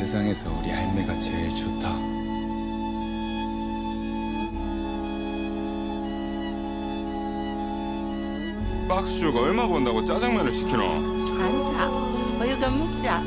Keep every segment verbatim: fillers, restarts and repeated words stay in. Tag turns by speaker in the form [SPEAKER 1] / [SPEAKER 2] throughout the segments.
[SPEAKER 1] 세상에서 우리 할매가 제일 좋다.
[SPEAKER 2] 박수주가 얼마 번다고 짜장면을 시키노?
[SPEAKER 3] 안타. 어여가 먹자.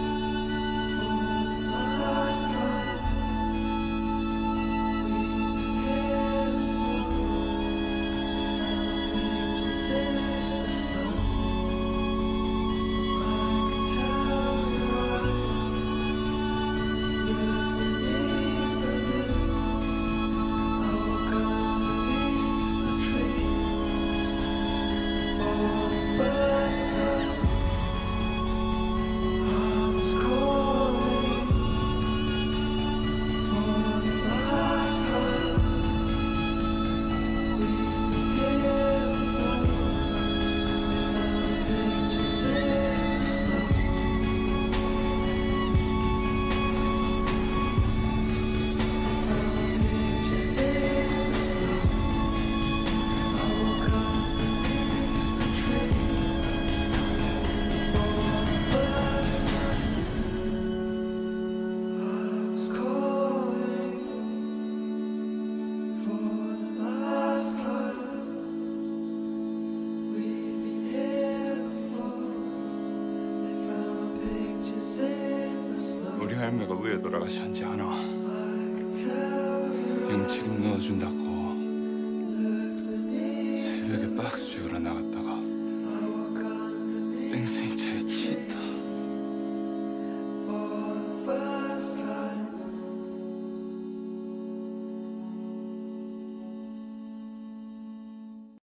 [SPEAKER 2] 우리 할매가 왜 돌아가셨는지 아나? 영치금 넣어준다고 새벽에 박수 주우러 나갔다가 뺑소니 차에 치타